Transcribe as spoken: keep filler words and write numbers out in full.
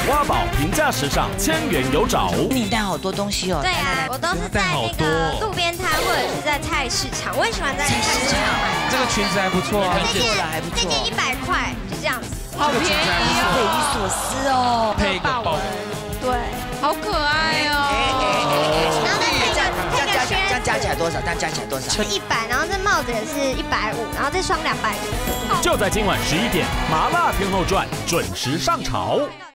挖宝平价时尚，千元有找。 你带好多东西哦。 对啊，我都是在那个路边摊或者是在菜市场，我很喜欢在菜市场买。 这个裙子还不错啊， 这件还不错， 这件一百块，就这样子， 好便宜哦， 匪夷所思哦。 配一个包， 对，好可爱哦。 然后再配个配个靴这样加起来多少？这样加起来多少？ 是一百，然后这帽子也是一百五，然后这双两百五。 就在今晚十一点，《麻辣天后传》准时上潮。